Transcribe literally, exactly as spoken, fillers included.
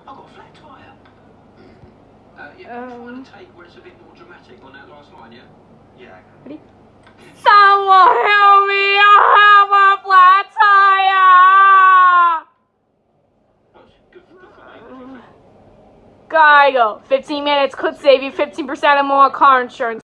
I've got a flat tyre. Uh, yeah, um, trying to take where it's a bit more dramatic on that last line, yeah? Yeah. Ready? Someone help me! I have a flat tire! Good, good for me. Geico. fifteen minutes could save you fifteen percent or more car insurance.